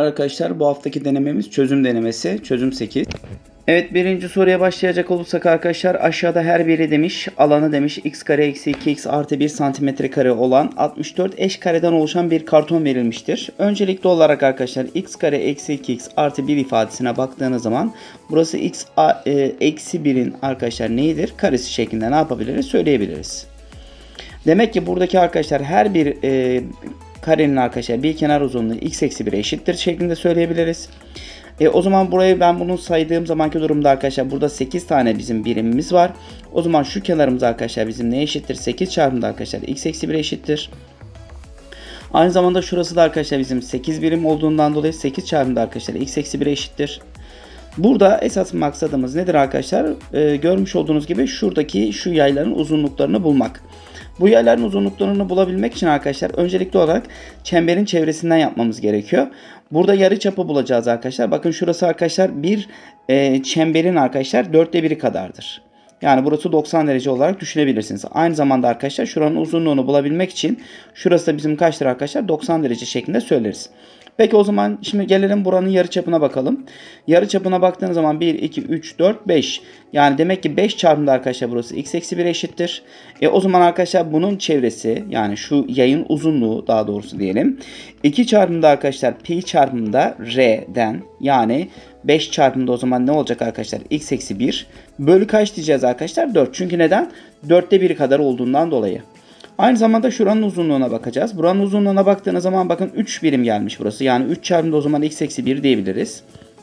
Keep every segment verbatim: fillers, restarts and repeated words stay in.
arkadaşlar. Bu haftaki denememiz çözüm denemesi. Çözüm sekiz. Evet, birinci soruya başlayacak olursak arkadaşlar, aşağıda her biri demiş alanı demiş x kare eksi iki x artı bir santimetre kare olan altmış dört eş kareden oluşan bir karton verilmiştir. Öncelikli olarak arkadaşlar x kare eksi iki x artı bir ifadesine baktığınız zaman burası x e, eksi birin arkadaşlar neyidir? Karesi şeklinde ne yapabiliriz? Söyleyebiliriz. Demek ki buradaki arkadaşlar her bir e, karenin arkadaşlar bir kenar uzunluğu x eksi bir eşittir şeklinde söyleyebiliriz. E, o zaman burayı ben bunu saydığım zamanki durumda arkadaşlar burada sekiz tane bizim birimimiz var. O zaman şu kenarımız arkadaşlar bizim ne eşittir? sekiz çarpımda arkadaşlar x eksi bir eşittir. Aynı zamanda şurası da arkadaşlar bizim sekiz birim olduğundan dolayı sekiz çarpımda arkadaşlar x eksi bir eşittir. Burada esas maksadımız nedir arkadaşlar? E, görmüş olduğunuz gibi şuradaki şu yayların uzunluklarını bulmak. Bu yayların uzunluklarını bulabilmek için arkadaşlar öncelikli olarak çemberin çevresinden yapmamız gerekiyor. Burada yarıçapı bulacağız arkadaşlar. Bakın şurası arkadaşlar bir e, çemberin arkadaşlar dörtte biri kadardır. Yani burası doksan derece olarak düşünebilirsiniz. Aynı zamanda arkadaşlar şuranın uzunluğunu bulabilmek için şurası da bizim kaçtır arkadaşlar? doksan derece şeklinde söyleriz. Peki o zaman şimdi gelelim buranın yarıçapına bakalım. Yarıçapına baktığınız zaman bir, iki, üç, dört, beş. Yani demek ki beş çarpımda arkadaşlar burası x eksi bir eşittir. E o zaman arkadaşlar bunun çevresi yani şu yayın uzunluğu daha doğrusu diyelim. iki çarpımda arkadaşlar pi çarpımda r'den yani beş çarpımda o zaman ne olacak arkadaşlar? X eksi bir bölü kaç diyeceğiz arkadaşlar? dört. Çünkü neden? dörtte biri kadar olduğundan dolayı. Aynı zamanda şuranın uzunluğuna bakacağız. Buranın uzunluğuna baktığınız zaman bakın üç birim gelmiş burası. Yani üç çarpımda o zaman x eksi bir diyebiliriz.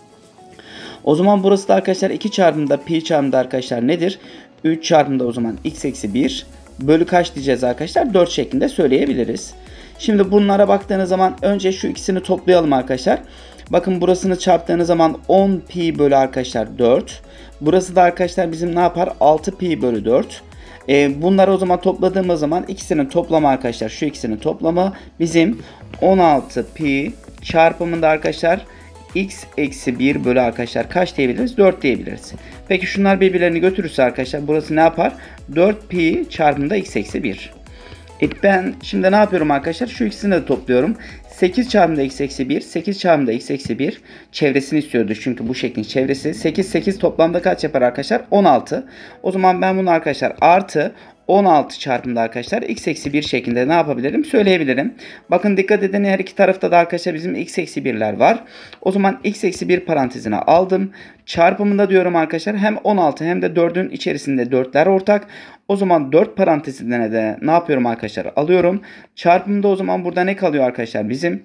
O zaman burası da arkadaşlar iki çarpımda pi çarpımda arkadaşlar nedir? üç çarpımda o zaman x eksi bir bölü kaç diyeceğiz arkadaşlar? dört şeklinde söyleyebiliriz. Şimdi bunlara baktığınız zaman önce şu ikisini toplayalım arkadaşlar. Bakın burasını çarptığınız zaman on pi bölü arkadaşlar dört. Burası da arkadaşlar bizim ne yapar? altı pi bölü dört. E, bunları o zaman topladığımız zaman ikisinin toplamı arkadaşlar şu ikisinin toplamı bizim on altı pi çarpımında arkadaşlar x eksi bir bölü arkadaşlar kaç diyebiliriz? dört diyebiliriz. Peki şunlar birbirlerini götürürse arkadaşlar burası ne yapar? dört pi çarpımında x eksi bir. E ben şimdi ne yapıyorum arkadaşlar? Şu ikisini de topluyorum. sekiz çarpımda x eksi bir, sekiz çarpımda x eksi bir çevresini istiyordu çünkü bu şeklin çevresi. sekiz, sekiz toplamda kaç yapar arkadaşlar? on altı. O zaman ben bunu arkadaşlar artı on altı çarpımda arkadaşlar x eksi bir şeklinde ne yapabilirim? Söyleyebilirim. Bakın dikkat edin her iki tarafta da arkadaşlar bizim x eksi birler var. O zaman x eksi bir parantezine aldım. Çarpımında diyorum arkadaşlar hem on altı hem de dördün içerisinde dörtler ortak. O zaman dört parantezine de ne yapıyorum arkadaşlar? Alıyorum. Çarpımda o zaman burada ne kalıyor arkadaşlar bizim?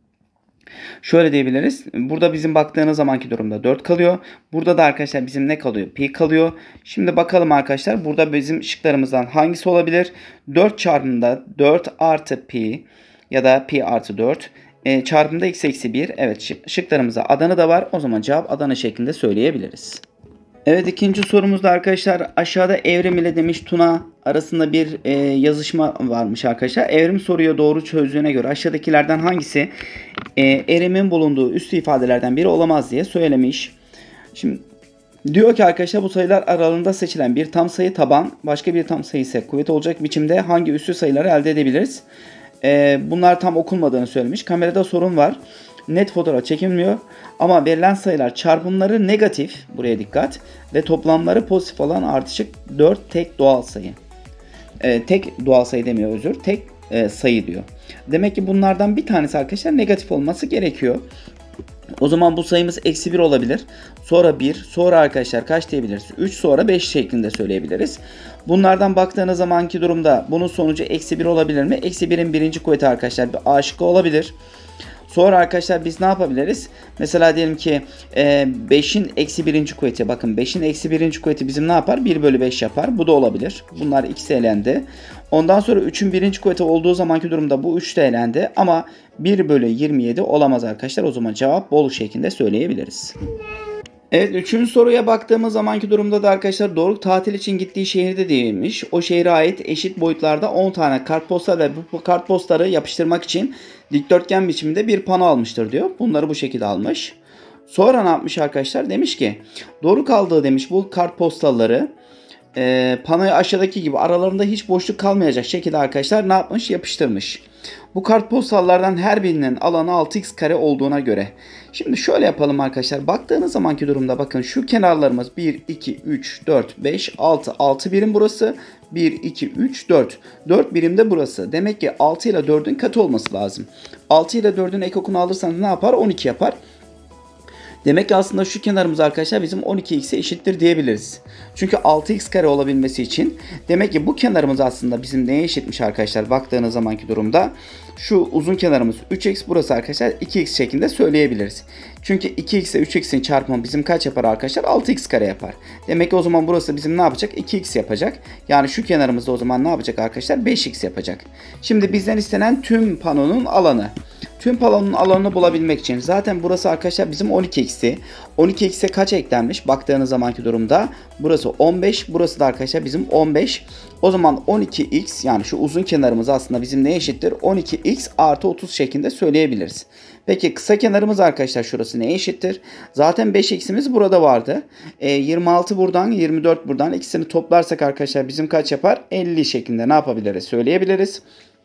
Şöyle diyebiliriz. Burada bizim baktığınız zamanki durumda dört kalıyor. Burada da arkadaşlar bizim ne kalıyor? Pi kalıyor. Şimdi bakalım arkadaşlar. Burada bizim şıklarımızdan hangisi olabilir? dört çarpımda dört artı pi ya da pi artı dört e, çarpımda x eksi bir. Evet, şıklarımızda Adana da var. O zaman cevap Adana şeklinde söyleyebiliriz. Evet, ikinci sorumuzda arkadaşlar aşağıda Evrim ile demiş Tuna arasında bir e, yazışma varmış arkadaşlar. Evrim soruyu doğru çözdüğüne göre aşağıdakilerden hangisi e, Evrim'in bulunduğu üstü ifadelerden biri olamaz diye söylemiş. Şimdi diyor ki arkadaşlar bu sayılar aralığında seçilen bir tam sayı taban başka bir tam sayı ise kuvvet olacak biçimde hangi üstü sayıları elde edebiliriz? E, bunlar tam okunmadığını söylemiş. Kamerada sorun var. Net fotoğraf çekilmiyor ama verilen sayılar çarpımları negatif, buraya dikkat, ve toplamları pozitif olan ardışık dört tek doğal sayı. Ee, tek doğal sayı demiyor, özür, tek e, sayı diyor. Demek ki bunlardan bir tanesi arkadaşlar negatif olması gerekiyor. O zaman bu sayımız eksi bir olabilir. Sonra bir, sonra arkadaşlar kaç diyebiliriz? üç, sonra beş şeklinde söyleyebiliriz. Bunlardan baktığınız zamanki durumda bunun sonucu eksi bir olabilir mi? Eksi birin birinci kuvveti arkadaşlar bir A şıkkı olabilir. Sonra arkadaşlar biz ne yapabiliriz? Mesela diyelim ki e, beşin eksi birinci kuvveti. Bakın beşin eksi birinci kuvveti bizim ne yapar? bir bölü beş yapar. Bu da olabilir. Bunlar ikisi elendi. Ondan sonra üçün birinci kuvveti olduğu zamanki durumda bu üç de elendi. Ama bir bölü yirmi yedi olamaz arkadaşlar. O zaman cevap Bolu şeklinde söyleyebiliriz. Evet, üçüncü soruya baktığımız zamanki durumda da arkadaşlar Doruk tatil için gittiği şehirde değilmiş. O şehre ait eşit boyutlarda on tane kartpostal ve bu kartpostları yapıştırmak için dikdörtgen biçiminde bir pano almıştır diyor. Bunları bu şekilde almış. Sonra ne yapmış arkadaşlar? Demiş ki Doruk aldığı demiş bu kartpostalları e, panoya aşağıdaki gibi aralarında hiç boşluk kalmayacak şekilde arkadaşlar ne yapmış? Yapıştırmış. Bu kartpostallardan her birinin alanı altı x kare olduğuna göre. Şimdi şöyle yapalım arkadaşlar. Baktığınız zamanki durumda bakın şu kenarlarımız bir, iki, üç, dört, beş, altı. altı birim burası. bir, iki, üç, dört. dört birim de burası. Demek ki altı ile dördün katı olması lazım. altı ile dördün ekokunu alırsanız ne yapar? on iki yapar. Demek ki aslında şu kenarımız arkadaşlar bizim on iki x'e eşittir diyebiliriz. Çünkü altı x kare olabilmesi için demek ki bu kenarımız aslında bizim neye eşitmiş arkadaşlar baktığınız zamanki durumda. Şu uzun kenarımız üç x, burası arkadaşlar iki x şeklinde söyleyebiliriz. Çünkü iki x ile üç x'in çarpımı bizim kaç yapar arkadaşlar? altı x kare yapar. Demek ki o zaman burası bizim ne yapacak? iki x yapacak. Yani şu kenarımızda o zaman ne yapacak arkadaşlar? beş x yapacak. Şimdi bizden istenen tüm panonun alanı. Tüm panonun alanını bulabilmek için zaten burası arkadaşlar bizim on iki x'i. on iki x'e kaç eklenmiş? Baktığınız zamanki durumda burası on beş, burası da arkadaşlar bizim on beş. O zaman on iki x yani şu uzun kenarımız aslında bizim neye eşittir? on iki x artı otuz şeklinde söyleyebiliriz. Peki kısa kenarımız arkadaşlar şurası neye eşittir? Zaten beş x'imiz burada vardı. E, yirmi altı buradan, yirmi dört buradan, ikisini toplarsak arkadaşlar bizim kaç yapar? elli şeklinde ne yapabiliriz? Söyleyebiliriz.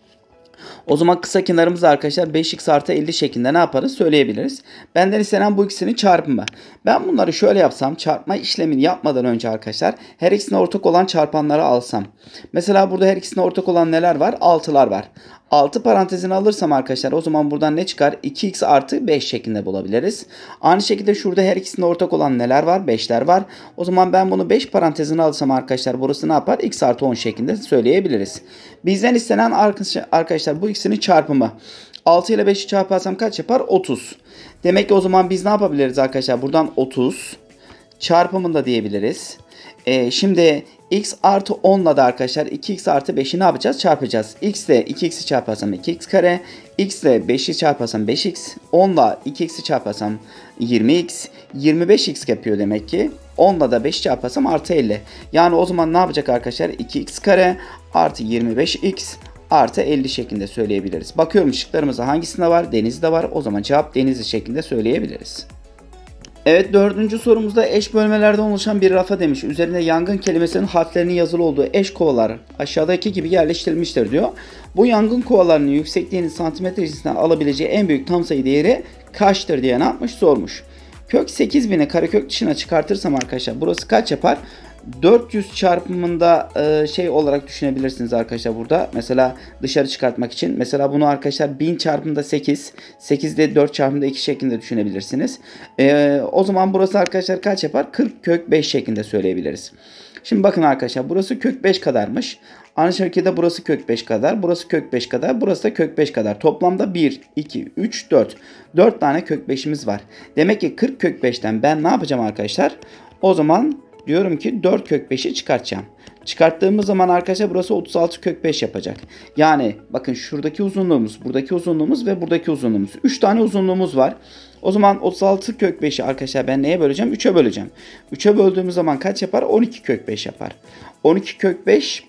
O zaman kısa kenarımız arkadaşlar beş x artı elli şeklinde ne yaparız? Söyleyebiliriz. Benden istenen bu ikisinin çarpımı. Ben bunları şöyle yapsam, çarpma işlemini yapmadan önce arkadaşlar her ikisine ortak olan çarpanları alsam. Mesela burada her ikisine ortak olan neler var? altılar var. altı parantezini alırsam arkadaşlar o zaman buradan ne çıkar? iki x artı beş şeklinde bulabiliriz. Aynı şekilde şurada her ikisinde ortak olan neler var? beşler var. O zaman ben bunu beş parantezini alırsam arkadaşlar burası ne yapar? X artı on şeklinde söyleyebiliriz. Bizden istenen arkadaşlar bu ikisinin çarpımı. altı ile beşi çarparsam kaç yapar? otuz. Demek ki o zaman biz ne yapabiliriz arkadaşlar? Buradan otuz çarpımında diyebiliriz. Ee, şimdi x artı on ile de arkadaşlar iki x artı beşi ne yapacağız? Çarpacağız. X ile iki x'i çarparsam iki x kare. X ile beşi çarparsam beş x. on ile iki x'i çarparsam yirmi x. yirmi beş x yapıyor demek ki. on ile de beşi çarparsam artı elli. Yani o zaman ne yapacak arkadaşlar? iki x kare artı yirmi beş x artı elli şeklinde söyleyebiliriz. Bakıyorum şıklarımızda hangisinde var? Denizli'de var. O zaman cevap Denizli şeklinde söyleyebiliriz. Evet, dördüncü sorumuzda eş bölmelerden oluşan bir rafa demiş. Üzerinde yangın kelimesinin harflerinin yazılı olduğu eş kovalar aşağıdaki gibi yerleştirilmiştir diyor. Bu yangın kovalarının yüksekliğinin santimetre cinsinden alabileceği en büyük tam sayı değeri kaçtır diye ne yapmış? Sormuş. Kök sekiz bini karekök dışına çıkartırsam arkadaşlar burası kaç yapar? dört yüz çarpımında e, şey olarak düşünebilirsiniz arkadaşlar burada. Mesela dışarı çıkartmak için. Mesela bunu arkadaşlar bin çarpımda sekiz. sekiz de dört çarpımda iki şeklinde düşünebilirsiniz. E, o zaman burası arkadaşlar kaç yapar? kırk kök beş şeklinde söyleyebiliriz. Şimdi bakın arkadaşlar burası kök beş kadarmış. Aynı şekilde burası kök beş kadar. Burası kök beş kadar. Burası da kök beş kadar. Toplamda bir, iki, üç, dört. dört tane kök beşimiz var. Demek ki kırk kök beşten ben ne yapacağım arkadaşlar? O zaman diyorum ki dört kök beşi çıkartacağım. Çıkarttığımız zaman arkadaşlar burası otuz altı kök beş yapacak. Yani bakın şuradaki uzunluğumuz, buradaki uzunluğumuz ve buradaki uzunluğumuz. üç tane uzunluğumuz var. O zaman otuz altı kök beşi arkadaşlar ben neye böleceğim? üçe böleceğim. üçe böldüğümüz zaman kaç yapar? on iki kök beş yapar. on iki kök beş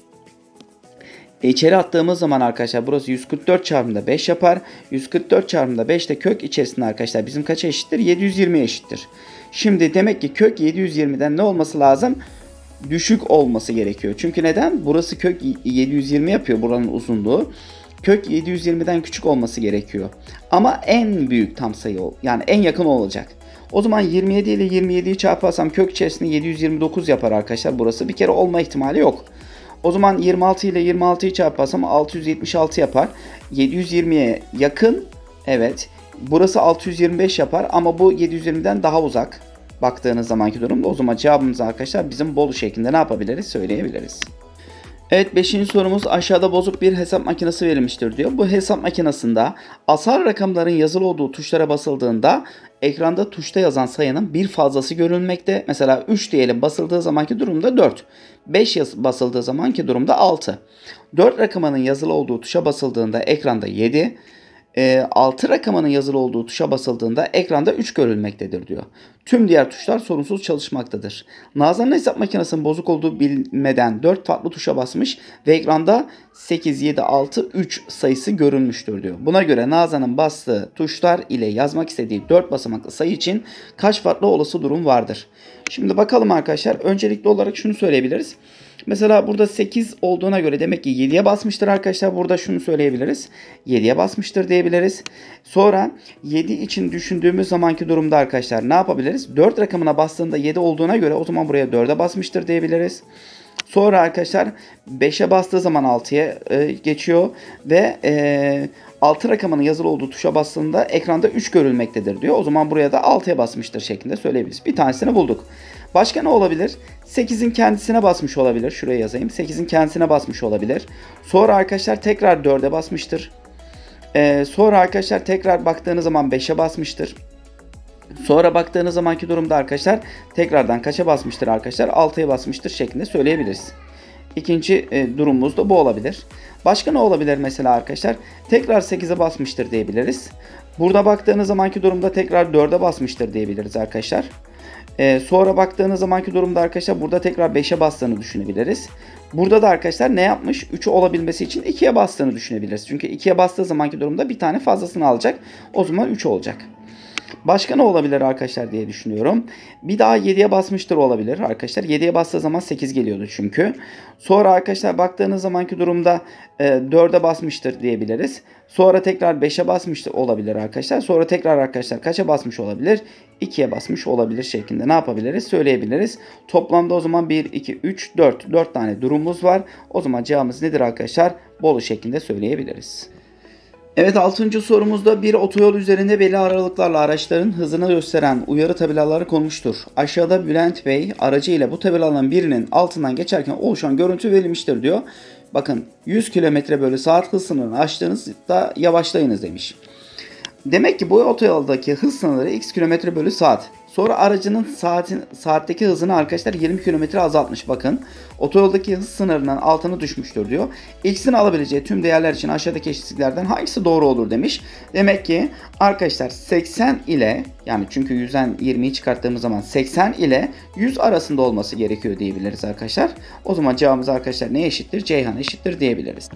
İçeri attığımız zaman arkadaşlar burası yüz kırk dört çarpımda beş yapar. yüz kırk dört çarpımda beş de kök içerisinde arkadaşlar bizim kaça eşittir? yedi yüz yirmi eşittir. Şimdi demek ki kök yedi yüz yirmiden ne olması lazım? Düşük olması gerekiyor. Çünkü neden? Burası kök yedi yüz yirmi yapıyor buranın uzunluğu. Kök yedi yüz yirmiden küçük olması gerekiyor. Ama en büyük tam sayı yani en yakın olacak. O zaman yirmi yedi ile yirmi yediyi çarparsam kök içerisinde yedi yüz yirmi dokuz yapar arkadaşlar. Burası bir kere olma ihtimali yok. O zaman yirmi altı ile yirmi altıyı çarparsam altı yüz yetmiş altı yapar. yedi yüz yirmiye yakın. Evet. Burası altı yüz yirmi beş yapar ama bu yedi yüz yirmiden daha uzak. Baktığınız zamanki durumda. O zaman cevabımız arkadaşlar bizim Bolu şeklinde ne yapabiliriz? Söyleyebiliriz. Evet, beşinci sorumuz aşağıda bozuk bir hesap makinesi verilmiştir diyor. Bu hesap makinesinde asal rakamların yazılı olduğu tuşlara basıldığında ekranda tuşta yazan sayının bir fazlası görülmekte. Mesela üç diyelim basıldığı zamanki durumda dört. beş basıldığı zamanki durumda altı. dört rakamının yazılı olduğu tuşa basıldığında ekranda yedi. altı rakamının yazılı olduğu tuşa basıldığında ekranda üç görülmektedir diyor. Tüm diğer tuşlar sorunsuz çalışmaktadır. Nazan'ın hesap makinesinin bozuk olduğu bilmeden dört farklı tuşa basmış ve ekranda sekiz, yedi, altı, üç sayısı görülmüştür diyor. Buna göre Nazan'ın bastığı tuşlar ile yazmak istediği dört basamaklı sayı için kaç farklı olası durum vardır? Şimdi bakalım arkadaşlar. Öncelikli olarak şunu söyleyebiliriz. Mesela burada sekiz olduğuna göre demek ki yediye basmıştır arkadaşlar. Burada şunu söyleyebiliriz. yediye basmıştır diyebiliriz. Sonra yedi için düşündüğümüz zamanki durumda arkadaşlar ne yapabiliriz? dört rakamına bastığında yedi olduğuna göre o zaman buraya dörde basmıştır diyebiliriz. Sonra arkadaşlar beşe bastığı zaman altıya e, geçiyor ve e, altı rakamının yazılı olduğu tuşa bastığında ekranda üç görülmektedir diyor. O zaman buraya da altıya basmıştır şeklinde söyleyebiliriz. Bir tanesini bulduk. Başka ne olabilir? sekizin kendisine basmış olabilir. Şuraya yazayım. sekizin kendisine basmış olabilir. Sonra arkadaşlar tekrar dörde basmıştır. E, sonra arkadaşlar tekrar baktığınız zaman beşe basmıştır. Sonra baktığınız zamanki durumda arkadaşlar tekrardan kaça basmıştır arkadaşlar? altıya basmıştır şeklinde söyleyebiliriz. İkinci e, durumumuz da bu olabilir. Başka ne olabilir mesela arkadaşlar? Tekrar sekize basmıştır diyebiliriz. Burada baktığınız zamanki durumda tekrar dörde basmıştır diyebiliriz arkadaşlar. Ee, sonra baktığınız zamanki durumda arkadaşlar burada tekrar beşe bastığını düşünebiliriz. Burada da arkadaşlar ne yapmış? üçü olabilmesi için ikiye bastığını düşünebiliriz. Çünkü ikiye bastığı zamanki durumda bir tane fazlasını alacak. O zaman üç olacak. Başka ne olabilir arkadaşlar diye düşünüyorum. Bir daha yediye basmıştır olabilir arkadaşlar. yediye bastığı zaman sekiz geliyordu çünkü. Sonra arkadaşlar baktığınız zamanki durumda e, dörde basmıştır diyebiliriz. Sonra tekrar beşe basmıştır olabilir arkadaşlar. Sonra tekrar arkadaşlar kaça basmış olabilir? ikiye basmış olabilir şeklinde ne yapabiliriz? Söyleyebiliriz. Toplamda o zaman bir, iki, üç, dört. dört tane durumumuz var. O zaman cevabımız nedir arkadaşlar? Bolu şeklinde söyleyebiliriz. Evet, altıncı sorumuzda bir otoyol üzerinde belli aralıklarla araçların hızını gösteren uyarı tabelaları konmuştur. Aşağıda Bülent Bey aracı ile bu tabelaların birinin altından geçerken oluşan görüntü verilmiştir diyor. Bakın yüz kilometre bölü saat hız sınırını aştığınızda yavaşlayınız demiş. Demek ki bu otoyoldaki hız sınırı x kilometre bölü saat. Sonra aracının saatin, saatteki hızını arkadaşlar yirmi kilometre azaltmış. Bakın otoyoldaki hız sınırının altına düşmüştür diyor. X'in alabileceği tüm değerler için aşağıdaki eşitliklerden hangisi doğru olur demiş. Demek ki arkadaşlar seksen ile, yani çünkü yüzden yirmiyi çıkarttığımız zaman seksen ile yüz arasında olması gerekiyor diyebiliriz arkadaşlar. O zaman cevabımız arkadaşlar neye eşittir? Ceyhan eşittir diyebiliriz.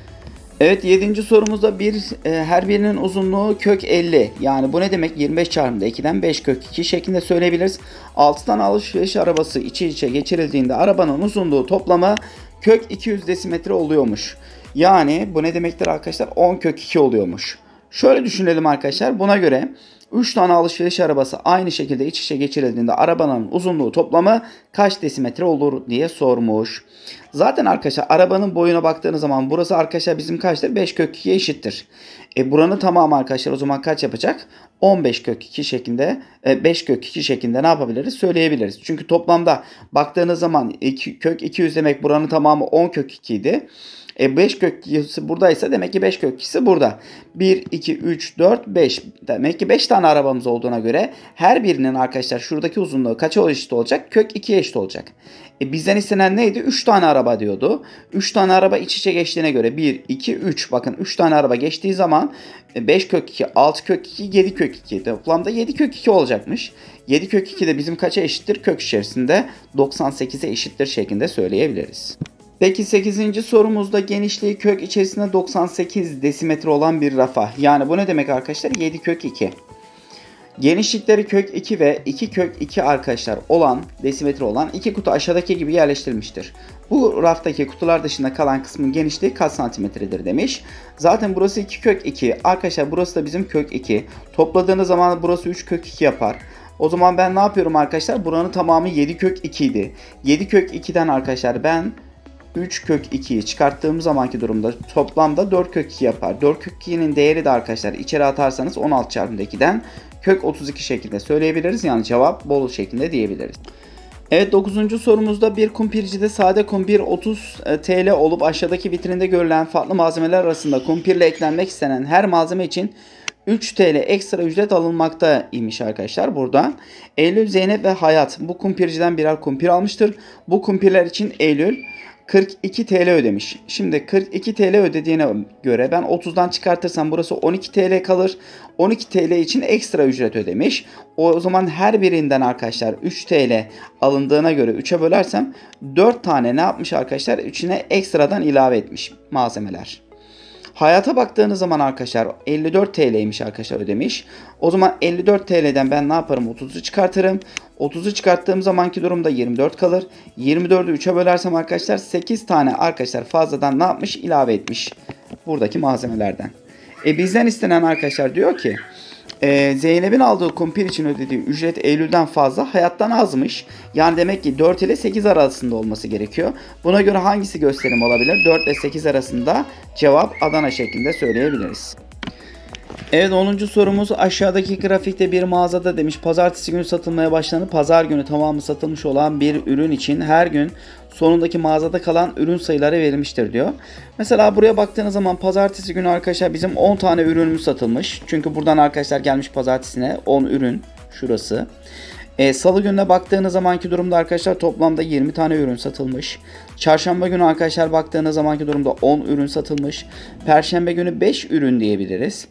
Evet, yedinci sorumuzda bir e, her birinin uzunluğu kök elli. Yani bu ne demek? yirmi beş çarpımda ikiden beş kök iki şeklinde söyleyebiliriz. altı tane alışveriş arabası içi içe geçirildiğinde arabanın uzunluğu toplamı kök iki yüz desimetre oluyormuş. Yani bu ne demektir arkadaşlar? on kök iki oluyormuş. Şöyle düşünelim arkadaşlar. Buna göre üç tane alışveriş arabası aynı şekilde iç içe geçirildiğinde arabanın uzunluğu toplamı kaç desimetre olur diye sormuş. Zaten arkadaşlar arabanın boyuna baktığınız zaman burası arkadaşlar bizim kaçtır? beş kök ikiye eşittir. E buranın tamamı arkadaşlar o zaman kaç yapacak? on beş kök iki şeklinde, beş kök iki şeklinde ne yapabiliriz? Söyleyebiliriz. Çünkü toplamda baktığınız zaman iki, kök iki yüz demek buranın tamamı on kök iki idi. E beş kök ikisi buradaysa demek ki beş kök ikisi burada. bir, iki, üç, dört, beş. Demek ki beş tane arabamız olduğuna göre her birinin arkadaşlar şuradaki uzunluğu kaça eşit olacak? Kök ikiye eşit olacak. E bizden istenen neydi? üç tane araba diyordu. üç tane araba iç içe geçtiğine göre bir, iki, üç. Bakın üç tane araba geçtiği zaman beş kök iki, altı kök iki, yedi kök iki. Toplamda yedi kök iki olacakmış. yedi kök iki de bizim kaça eşittir? Kök içerisinde doksan sekize eşittir şeklinde söyleyebiliriz. Peki sekizinci sorumuzda genişliği kök içerisinde doksan sekiz desimetre olan bir rafa. Yani bu ne demek arkadaşlar? yedi kök iki. Genişlikleri kök iki ve iki kök iki arkadaşlar olan desimetre olan iki kutu aşağıdaki gibi yerleştirilmiştir. Bu raftaki kutular dışında kalan kısmın genişliği kaç santimetredir demiş. Zaten burası iki kök iki. Arkadaşlar burası da bizim kök iki. Topladığınız zaman burası üç kök iki yapar. O zaman ben ne yapıyorum arkadaşlar? Buranın tamamı yedi kök iki idi. yedi kök ikiden arkadaşlar ben üç kök ikiyi çıkarttığım zamanki durumda toplamda dört kök iki yapar. dört kök ikinin değeri de arkadaşlar içeri atarsanız on altı çarpımda ikiden kök otuz iki şeklinde söyleyebiliriz. Yani cevap Bolu şeklinde diyebiliriz. Evet, dokuzuncu sorumuzda bir kumpircide sade kumpir otuz T L olup aşağıdaki vitrinde görülen farklı malzemeler arasında kumpirle eklenmek istenen her malzeme için üç T L ekstra ücret alınmakta imiş arkadaşlar burada. Eylül, Zeynep ve Hayat bu kumpirciden birer kumpir almıştır. Bu kumpirler için Eylül kırk iki T L ödemiş. Şimdi kırk iki T L ödediğine göre ben otuzdan çıkartırsam burası on iki T L kalır. on iki T L için ekstra ücret ödemiş. O zaman her birinden arkadaşlar üç T L alındığına göre üçe bölersem dört tane ne yapmış arkadaşlar? üçüne ekstradan ilave etmiş malzemeler. Hayata baktığınız zaman arkadaşlar elli dört T L'ymiş arkadaşlar ödemiş. O zaman elli dört T L'den ben ne yaparım? otuzu çıkartırım. otuzu çıkarttığım zamanki durumda yirmi dört kalır. yirmi dördü üçe bölersem arkadaşlar sekiz tane arkadaşlar fazladan ne yapmış? İlave etmiş. Buradaki malzemelerden. E bizden istenen arkadaşlar diyor ki Ee, Zeynep'in aldığı kumpir için ödediği ücret Eylül'den fazla, hayattan azmış. Yani demek ki dört ile sekiz arasında olması gerekiyor. Buna göre hangisi gösterim olabilir? dört ile sekiz arasında cevap Adana şeklinde söyleyebiliriz. Evet, onuncu sorumuz aşağıdaki grafikte bir mağazada demiş pazartesi günü satılmaya başlandı. Pazar günü tamamı satılmış olan bir ürün için her gün sonundaki mağazada kalan ürün sayıları verilmiştir diyor. Mesela buraya baktığınız zaman pazartesi günü arkadaşlar bizim on tane ürünümüz satılmış. Çünkü buradan arkadaşlar gelmiş pazartesine on ürün şurası. E, Salı gününe baktığınız zamanki durumda arkadaşlar toplamda yirmi tane ürün satılmış. Çarşamba günü arkadaşlar baktığınız zamanki durumda on ürün satılmış. Perşembe günü beş ürün diyebiliriz.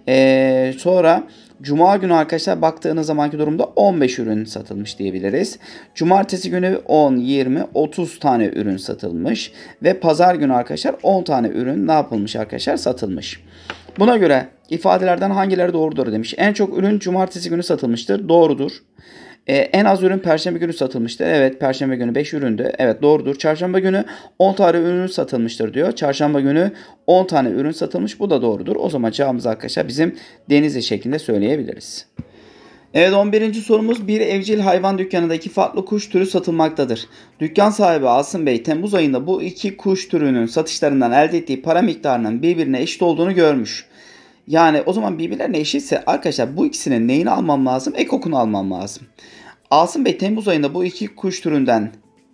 E, sonra Cuma günü arkadaşlar baktığınız zamanki durumda on beş ürün satılmış diyebiliriz. Cumartesi günü on, yirmi, otuz tane ürün satılmış. Ve pazar günü arkadaşlar on tane ürün ne yapılmış arkadaşlar? Satılmış. Buna göre ifadelerden hangileri doğrudur demiş. En çok ürün cumartesi günü satılmıştır. Doğrudur. Ee, en az ürün perşembe günü satılmıştır. Evet, perşembe günü beş üründü. Evet, doğrudur. Çarşamba günü on tane ürün satılmıştır diyor. Çarşamba günü on tane ürün satılmış. Bu da doğrudur. O zaman cevabımız arkadaşlar bizim Denizli şeklinde söyleyebiliriz. Evet, on birinci sorumuz bir evcil hayvan dükkanında iki farklı kuş türü satılmaktadır. Dükkan sahibi Asım Bey Temmuz ayında bu iki kuş türünün satışlarından elde ettiği para miktarının birbirine eşit olduğunu görmüş. Yani o zaman birbirlerine eşitse arkadaşlar bu ikisinin neyini almam lazım? Ekokunu almam lazım. Asım Bey Temmuz ayında bu iki kuş türünden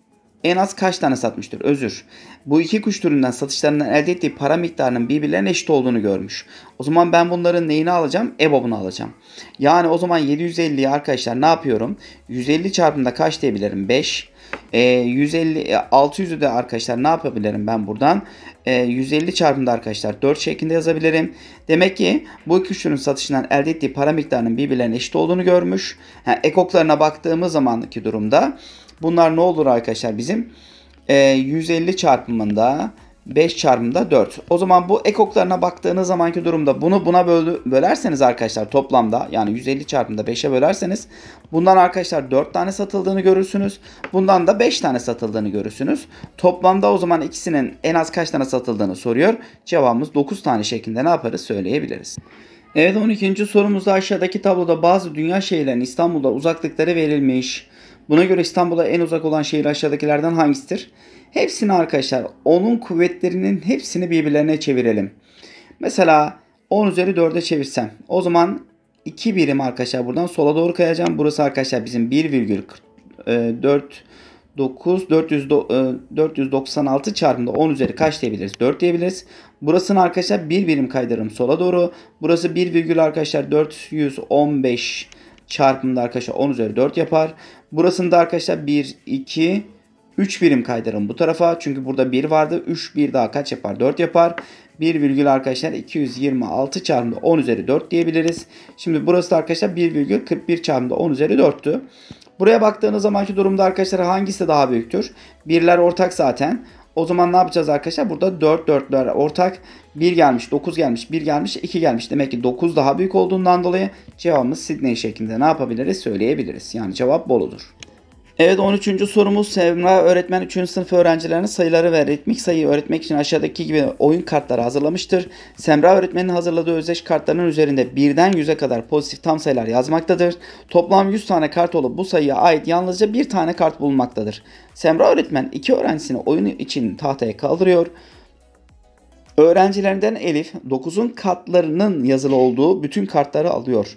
en az kaç tane satmıştır? Özür. Bu iki kuş türünden satışlarından elde ettiği para miktarının birbirlerine eşit olduğunu görmüş. O zaman ben bunların neyini alacağım? E B O B'unu alacağım. Yani o zaman yedi yüz elliyi arkadaşlar ne yapıyorum? yüz elli çarpımda kaç diyebilirim? beş. E, yüz elli, altı yüzü de arkadaşlar ne yapabilirim ben buradan? E, yüz elli çarpımda arkadaşlar dört şeklinde yazabilirim. Demek ki bu iki ürün satışından elde ettiği para miktarının birbirlerine eşit olduğunu görmüş. Yani ekoklarına baktığımız zamanki durumda bunlar ne olur arkadaşlar bizim? E, yüz elli çarpımında beş çarpımda dört. O zaman bu ekoklarına baktığınız zamanki durumda bunu buna böl bölerseniz arkadaşlar toplamda yani yüz elli çarpımda beşe bölerseniz bundan arkadaşlar dört tane satıldığını görürsünüz. Bundan da beş tane satıldığını görürsünüz. Toplamda o zaman ikisinin en az kaç tane satıldığını soruyor. Cevabımız dokuz tane şeklinde ne yaparız söyleyebiliriz. Evet, on ikinci sorumuzda aşağıdaki tabloda bazı dünya şehirlerinin İstanbul'da uzaklıkları verilmiş. Buna göre İstanbul'a en uzak olan şehir aşağıdakilerden hangisidir? Hepsini arkadaşlar onun kuvvetlerinin hepsini birbirlerine çevirelim. Mesela on üzeri dörde çevirsem o zaman iki birim arkadaşlar buradan sola doğru kayacağım. Burası arkadaşlar bizim bir virgül dört dokuz dört yüz doksan altı çarpımda on üzeri kaç diyebiliriz? dört diyebiliriz. Burasını arkadaşlar bir birim kaydırırım sola doğru. Burası bir virgül arkadaşlar dört yüz on beş çarpımda arkadaşlar on üzeri dört yapar. Burasında arkadaşlar bir, iki, üç birim kaydırırım bu tarafa. Çünkü burada bir vardı. üç bir daha kaç yapar? dört yapar. bir virgül arkadaşlar iki yüz yirmi altı çarpımda on üzeri dört diyebiliriz. Şimdi burası da arkadaşlar bir virgül kırk bir çarpımda on üzeri dörttü. Buraya baktığınız zamanki durumda arkadaşlar hangisi daha büyüktür? Birler ortak zaten. O zaman ne yapacağız arkadaşlar? Burada dört dörtler ortak. bir gelmiş, dokuz gelmiş, bir gelmiş, iki gelmiş. Demek ki dokuz daha büyük olduğundan dolayı cevabımız Sydney şeklinde ne yapabiliriz? Söyleyebiliriz. Yani cevap Bolu'dur. Evet, on üçüncü sorumuz Semra öğretmen üçüncü sınıf öğrencilerine sayıları ve ritmik sayıyı öğretmek için aşağıdaki gibi oyun kartları hazırlamıştır. Semra öğretmenin hazırladığı özdeş kartların üzerinde birden yüze kadar pozitif tam sayılar yazmaktadır. Toplam yüz tane kart olup bu sayıya ait yalnızca bir tane kart bulunmaktadır. Semra öğretmen iki öğrencisini oyun için tahtaya kaldırıyor. Öğrencilerinden Elif dokuzun katlarının yazılı olduğu bütün kartları alıyor.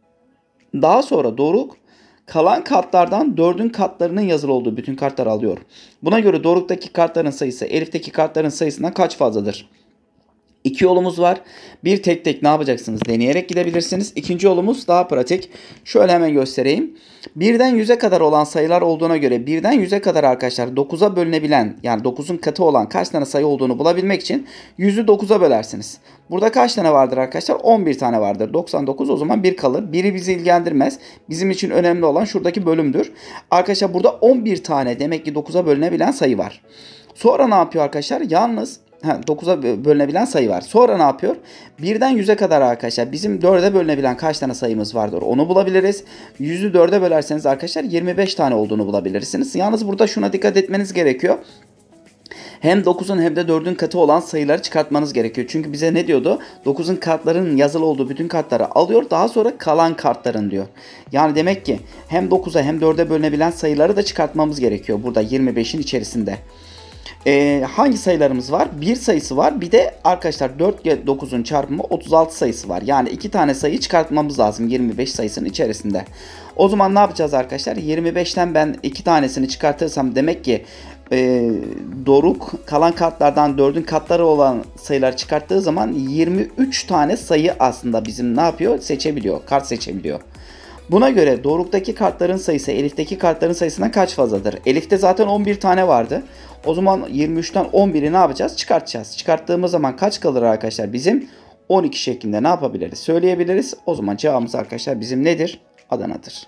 Daha sonra Doruk kalan kartlardan dördün katlarının yazılı olduğu bütün kartları alıyor. Buna göre Doruk'taki kartların sayısı Elif'teki kartların sayısından kaç fazladır? İki yolumuz var. Bir tek tek ne yapacaksınız? Deneyerek gidebilirsiniz. İkinci yolumuz daha pratik. Şöyle hemen göstereyim. Birden yüze kadar olan sayılar olduğuna göre birden yüze kadar arkadaşlar dokuza bölünebilen yani dokuzun katı olan kaç tane sayı olduğunu bulabilmek için yüzü dokuza bölersiniz. Burada kaç tane vardır arkadaşlar? on bir tane vardır. doksan dokuz o zaman bir kalır. Biri bizi ilgilendirmez. Bizim için önemli olan şuradaki bölümdür. Arkadaşlar burada on bir tane demek ki dokuza bölünebilen sayı var. Sonra ne yapıyor arkadaşlar? Yalnız dokuza bölünebilen sayı var. Sonra ne yapıyor? birden yüze kadar arkadaşlar bizim dörde bölünebilen kaç tane sayımız vardır onu bulabiliriz. yüzü dörde bölerseniz arkadaşlar yirmi beş tane olduğunu bulabilirsiniz. Yalnız burada şuna dikkat etmeniz gerekiyor. Hem dokuzun hem de dördün katı olan sayıları çıkartmanız gerekiyor. Çünkü bize ne diyordu? dokuzun kartlarının yazılı olduğu bütün kartları alıyor. Daha sonra kalan kartların diyor. Yani demek ki hem dokuza hem dörde bölünebilen sayıları da çıkartmamız gerekiyor. Burada yirmi beşin içerisinde. Ee, hangi sayılarımız var? bir sayısı var. Bir de arkadaşlar dört ile dokuzun çarpımı otuz altı sayısı var. Yani iki tane sayı çıkartmamız lazım yirmi beş sayısının içerisinde. O zaman ne yapacağız arkadaşlar? yirmi beşten ben iki tanesini çıkartırsam demek ki e, Doruk kalan kartlardan dördün katları olan sayılar çıkarttığı zaman yirmi üç tane sayı aslında bizim ne yapıyor? Seçebiliyor. Kart seçebiliyor. Buna göre Doruk'taki kartların sayısı Elif'teki kartların sayısından kaç fazladır? Elif'te zaten on bir tane vardı. O zaman yirmi üçten on biri ne yapacağız? Çıkartacağız. Çıkarttığımız zaman kaç kalır arkadaşlar? Bizim on iki şeklinde ne yapabiliriz? Söyleyebiliriz. O zaman cevabımız arkadaşlar bizim nedir? Adana'dır.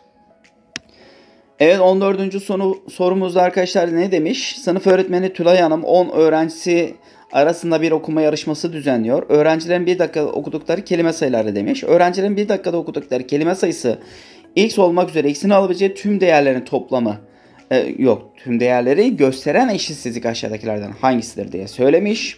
Evet, on dördüncü Sonu, sorumuzda arkadaşlar ne demiş? Sınıf öğretmeni Tülay Hanım on öğrencisi arasında bir okuma yarışması düzenliyor. Öğrencilerin bir dakikada okudukları kelime sayıları demiş. Öğrencilerin bir dakikada okudukları kelime sayısı x olmak üzere x'ini alabileceği tüm değerlerin toplamı e, yok tüm değerleri gösteren eşitsizlik aşağıdakilerden hangisidir diye söylemiş.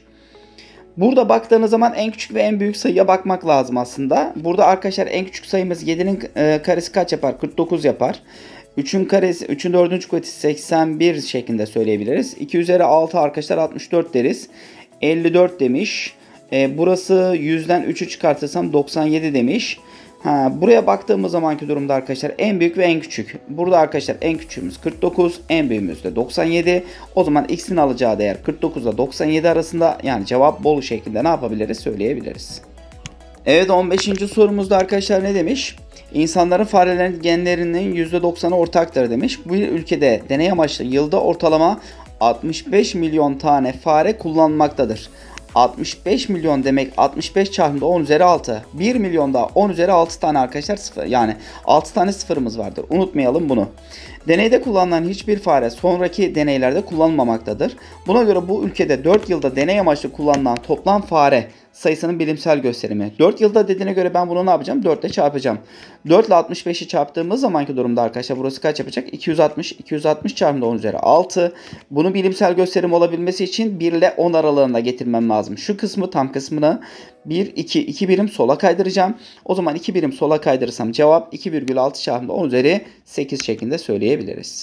Burada baktığınız zaman en küçük ve en büyük sayıya bakmak lazım aslında. Burada arkadaşlar en küçük sayımız yedinin e, karesi kaç yapar? kırk dokuz yapar. üçün karesi, üçün dördüncü kuvveti seksen bir şeklinde söyleyebiliriz. iki üzeri altı arkadaşlar altmış dört deriz. elli dört demiş. E, burası yüzden üçü çıkartırsam doksan yedi demiş. Ha, buraya baktığımız zamanki durumda arkadaşlar en büyük ve en küçük. Burada arkadaşlar en küçüğümüz kırk dokuz, en büyüğümüz de doksan yedi. O zaman x'in alacağı değer kırk dokuz ile doksan yedi arasında, yani cevap bolu şeklinde ne yapabiliriz? Söyleyebiliriz. Evet, on beşinci sorumuzda arkadaşlar ne demiş? İnsanların farelerin genlerinin yüzde doksanı ortaktır demiş. Bu ülkede deney amaçlı yılda ortalama altmış beş milyon tane fare kullanılmaktadır. altmış beş milyon demek altmış beş çarpı on üzeri altı. bir milyonda on üzeri altı tane arkadaşlar sıfır. Yani altı tane sıfırımız vardır. Unutmayalım bunu. Deneyde kullanılan hiçbir fare sonraki deneylerde kullanılmamaktadır. Buna göre bu ülkede dört yılda deney amaçlı kullanılan toplam fare sayısının bilimsel gösterimi. dört yılda dediğine göre ben bunu ne yapacağım? dört ile çarpacağım. dört ile altmış beşi çarptığımız zamanki durumda arkadaşlar burası kaç yapacak? iki yüz altmış. iki yüz altmış çarpı on üzeri altı. Bunun bilimsel gösterim olabilmesi için bir ile on aralığında getirmem lazım. Şu kısmı, tam kısmını bir, iki, iki birim sola kaydıracağım. O zaman iki birim sola kaydırırsam cevap iki virgül altı çarpı on üzeri sekiz şeklinde söyleyebiliriz.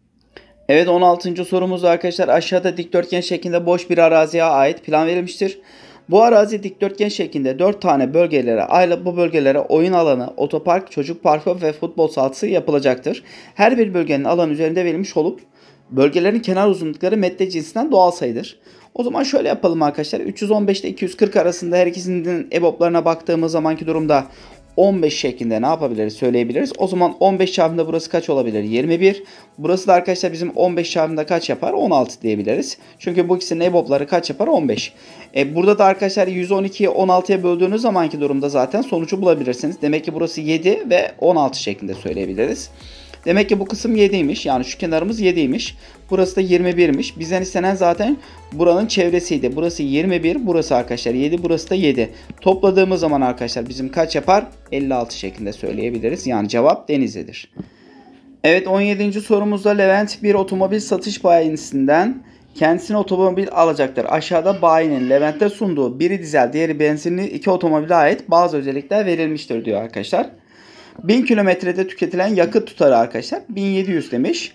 Evet, on altıncı sorumuzda arkadaşlar aşağıda dikdörtgen şeklinde boş bir araziye ait plan verilmiştir. Bu arazi dikdörtgen şeklinde dört tane bölgelere ayrılıp bu bölgelere oyun alanı, otopark, çocuk parkı ve futbol sahası yapılacaktır. Her bir bölgenin alanı üzerinde verilmiş olup bölgelerin kenar uzunlukları metre cinsinden doğal sayıdır. O zaman şöyle yapalım arkadaşlar. üç yüz on beş ile iki yüz kırk arasında her ikisinin EBOB'larına baktığımız zamanki durumda on beş şeklinde ne yapabiliriz? Söyleyebiliriz. O zaman on beş çarpımda burası kaç olabilir? yirmi bir. Burası da arkadaşlar bizim on beş çarpımda kaç yapar? on altı diyebiliriz. Çünkü bu ikisinin EBOB'ları kaç yapar? on beş. E burada da arkadaşlar yüz on ikiyi on altıya böldüğünüz zamanki durumda zaten sonucu bulabilirsiniz. Demek ki burası yedi ve on altı şeklinde söyleyebiliriz. Demek ki bu kısım yediymiş. Yani şu kenarımız yediymiş. Burası da yirmi birmiş. Bizden istenen zaten buranın çevresiydi. Burası yirmi bir. Burası arkadaşlar yedi. Burası da yedi. Topladığımız zaman arkadaşlar bizim kaç yapar? elli altı şeklinde söyleyebiliriz. Yani cevap Denizli'dir. Evet, on yedinci sorumuzda Levent bir otomobil satış bayisinden kendisine otomobil alacaktır. Aşağıda bayinin Levent'te sunduğu biri dizel diğeri benzinli iki otomobile ait bazı özellikler verilmiştir diyor arkadaşlar. bin kilometrede tüketilen yakıt tutarı arkadaşlar bin yedi yüz demiş.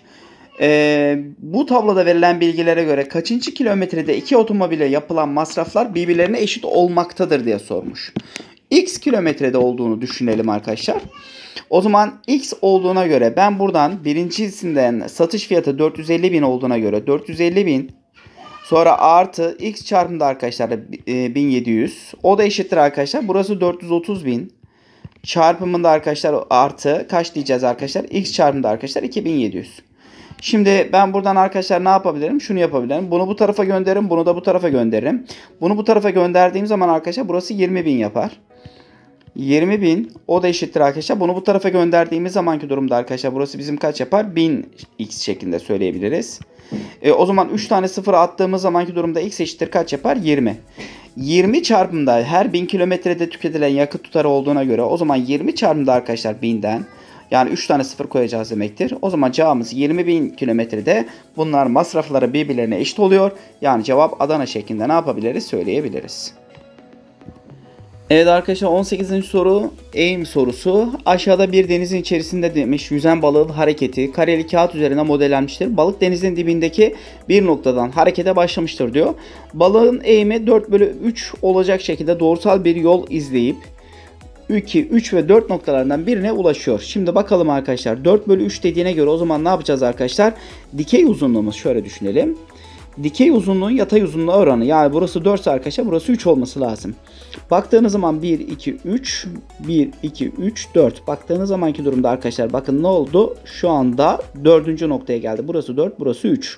Ee, bu tabloda verilen bilgilere göre kaçıncı kilometrede iki otomobile yapılan masraflar birbirlerine eşit olmaktadır diye sormuş. X kilometrede olduğunu düşünelim arkadaşlar. O zaman X olduğuna göre ben buradan birincisinden satış fiyatı dört yüz elli bin olduğuna göre dört yüz elli bin sonra artı X çarpımda arkadaşlar bin yedi yüz. O da eşittir arkadaşlar. Burası dört yüz otuz bin. Çarpımında arkadaşlar artı kaç diyeceğiz arkadaşlar? X çarpımında arkadaşlar iki bin yedi yüz. Şimdi ben buradan arkadaşlar ne yapabilirim? Şunu yapabilirim. Bunu bu tarafa gönderirim. Bunu da bu tarafa gönderirim. Bunu bu tarafa gönderdiğim zaman arkadaşlar burası yirmi bin yapar. yirmi bin o da eşittir arkadaşlar. Bunu bu tarafa gönderdiğimiz zamanki durumda arkadaşlar burası bizim kaç yapar? bin x şeklinde söyleyebiliriz. E, o zaman üç tane sıfır attığımız zamanki durumda x eşittir kaç yapar? yirmi. yirmi çarpımda her bin kilometrede tüketilen yakıt tutarı olduğuna göre o zaman yirmi çarpımda arkadaşlar binden, yani üç tane sıfır koyacağız demektir. O zaman cevabımız yirmi bin kilometrede. Bunlar masrafları birbirlerine eşit oluyor. Yani cevap Adana şeklinde ne yapabiliriz? Söyleyebiliriz. Evet arkadaşlar, on sekizinci soru eğim sorusu. Aşağıda bir denizin içerisinde demiş yüzen balığın hareketi kareli kağıt üzerine modellenmiştir. Balık denizin dibindeki bir noktadan harekete başlamıştır diyor. Balığın eğimi dört bölü üç olacak şekilde doğrusal bir yol izleyip iki, üç ve dört noktalarından birine ulaşıyor. Şimdi bakalım arkadaşlar, dört bölü üç dediğine göre o zaman ne yapacağız arkadaşlar? Dikey uzunluğumuz şöyle düşünelim. Dikey uzunluğun yatay uzunluğa oranı, yani burası dört ise arkadaşlar burası üç olması lazım. Baktığınız zaman bir, iki, üç, bir, iki, üç, dört. Baktığınız zamanki durumda arkadaşlar bakın ne oldu? Şu anda dördüncü noktaya geldi. Burası dört, burası üç.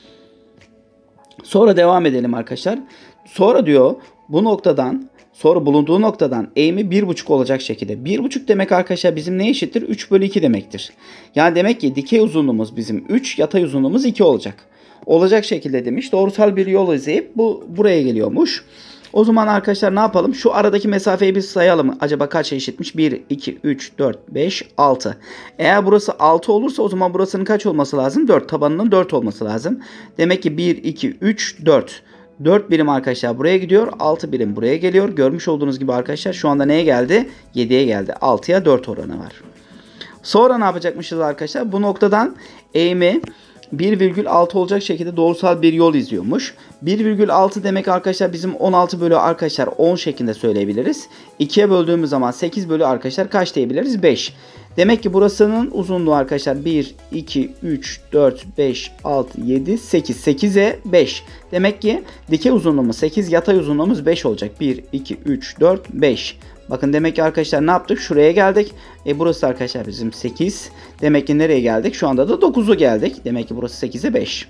Sonra devam edelim arkadaşlar. Sonra diyor bu noktadan, sonra bulunduğu noktadan eğimi bir buçuk olacak şekilde. bir buçuk demek arkadaşlar bizim ne eşittir? üç bölü iki demektir. Yani demek ki dikey uzunluğumuz bizim üç, yatay uzunluğumuz iki olacak. Olacak şekilde demiş. Doğrusal bir yol izleyip bu buraya geliyormuş. O zaman arkadaşlar ne yapalım? Şu aradaki mesafeyi biz sayalım. Acaba kaç eşitmiş? bir, iki, üç, dört, beş, altı. Eğer burası altı olursa o zaman burasının kaç olması lazım? dört. Tabanının dört olması lazım. Demek ki bir, iki, üç, dört. dört birim arkadaşlar buraya gidiyor. altı birim buraya geliyor. Görmüş olduğunuz gibi arkadaşlar şu anda neye geldi? yediye geldi. altıya dört oranı var. Sonra ne yapacakmışız arkadaşlar? Bu noktadan eğimi bir virgül altı olacak şekilde doğrusal bir yol izliyormuş. bir virgül altı demek arkadaşlar bizim on altı bölü arkadaşlar on şeklinde söyleyebiliriz. ikiye böldüğümüz zaman sekiz bölü arkadaşlar kaç diyebiliriz? beş. Demek ki burasının uzunluğu arkadaşlar bir, iki, üç, dört, beş, altı, yedi, sekiz. sekize beş. Demek ki dikey uzunluğumuz sekiz, yatay uzunluğumuz beş olacak. bir, iki, üç, dört, beş. Bakın demek ki arkadaşlar ne yaptık? Şuraya geldik. E burası arkadaşlar bizim sekiz. Demek ki nereye geldik? Şu anda da dokuza geldik. Demek ki burası sekize beş.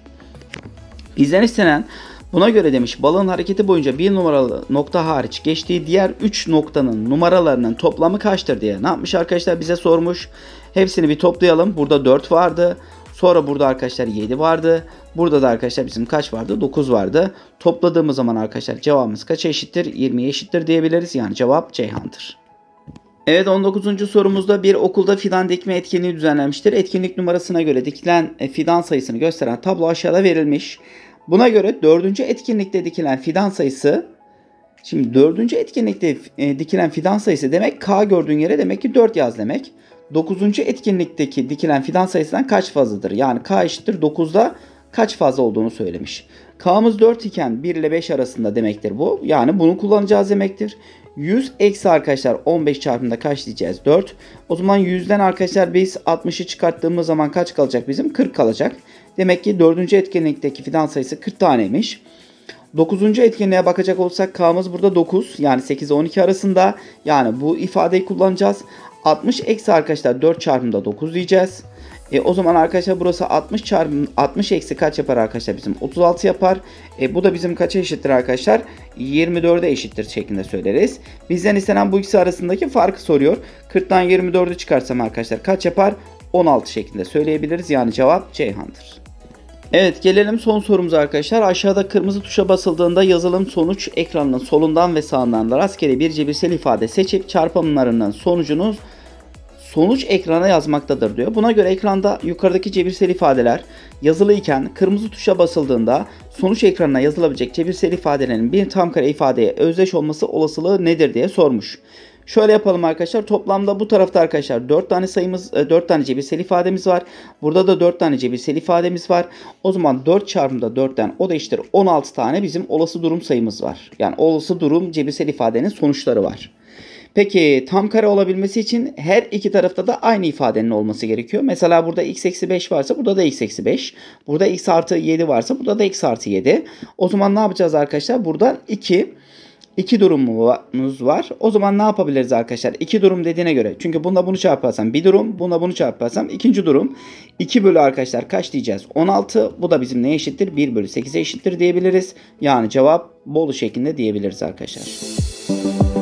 Bizden istenen buna göre demiş balığın hareketi boyunca bir numaralı nokta hariç geçtiği diğer üç noktanın numaralarının toplamı kaçtır diye ne yapmış arkadaşlar bize sormuş. Hepsini bir toplayalım. Burada dört vardı. Sonra burada arkadaşlar yedi vardı. Burada da arkadaşlar bizim kaç vardı? dokuz vardı. Topladığımız zaman arkadaşlar cevabımız kaça eşittir? yirmiye eşittir diyebiliriz. Yani cevap Ceyhan'dır. Evet, on dokuzuncu sorumuzda bir okulda fidan dikme etkinliği düzenlenmiştir. Etkinlik numarasına göre dikilen fidan sayısını gösteren tablo aşağıda verilmiş. Buna göre dördüncü etkinlikte dikilen fidan sayısı, şimdi dördüncü etkinlikte dikilen fidan sayısı demek K gördüğün yere demek ki dört yaz demek. dokuzuncu etkinlikteki dikilen fidan sayısından kaç fazladır? Yani K eşittir dokuzda kaç fazla olduğunu söylemiş. K'mız dört iken bir ile beş arasında demektir bu. Yani bunu kullanacağız demektir. yüz eksi arkadaşlar on beş çarpımda kaç diyeceğiz? dört. O zaman yüzden arkadaşlar biz altmışı çıkarttığımız zaman kaç kalacak bizim? kırk kalacak. Demek ki dördüncü etkinlikteki fidan sayısı kırk taneymiş. dokuzuncu etkinliğe bakacak olursak K'mız burada dokuz. Yani sekiz ile on iki arasında. Yani bu ifadeyi kullanacağız. altmış eksi arkadaşlar dört çarpımda dokuz diyeceğiz. E, o zaman arkadaşlar burası altmış çarpım altmış eksi kaç yapar arkadaşlar bizim otuz altı yapar. E, bu da bizim kaça eşittir arkadaşlar? yirmi dörde eşittir şeklinde söyleriz. Bizden istenen bu ikisi arasındaki farkı soruyor. kırktan yirmi dördü çıkarsam arkadaşlar kaç yapar? on altı şeklinde söyleyebiliriz. Yani cevap Ceyhan'dır. Evet, gelelim son sorumuza arkadaşlar. Aşağıda kırmızı tuşa basıldığında yazılım sonuç ekranının solundan ve sağından rastgele bir cebirsel ifade seçip çarpımlarının sonucunu sonuç ekrana yazmaktadır diyor. Buna göre ekranda yukarıdaki cebirsel ifadeler yazılı iken kırmızı tuşa basıldığında sonuç ekranına yazılabilecek cebirsel ifadelerin bir tam kare ifadeye özdeş olması olasılığı nedir diye sormuş. Şöyle yapalım arkadaşlar. Toplamda bu tarafta arkadaşlar dört tane sayımız, dört tane cebirsel ifademiz var. Burada da dört tane cebirsel ifademiz var. O zaman dört çarpımda dörtten o da eşittir on altı tane bizim olası durum sayımız var. Yani olası durum cebirsel ifadenin sonuçları var. Peki tam kare olabilmesi için her iki tarafta da aynı ifadenin olması gerekiyor. Mesela burada x eksi beş varsa burada da x eksi beş. Burada x artı yedi varsa burada da x artı yedi. O zaman ne yapacağız arkadaşlar? Buradan iki. iki durumumuz var. O zaman ne yapabiliriz arkadaşlar? iki durum dediğine göre. Çünkü bunda bunu çarparsam bir durum. Bunda bunu çarparsam ikinci durum. iki bölü arkadaşlar kaç diyeceğiz? on altı. Bu da bizim neye eşittir? bir bölü sekize eşittir diyebiliriz. Yani cevap Bolu şeklinde diyebiliriz arkadaşlar.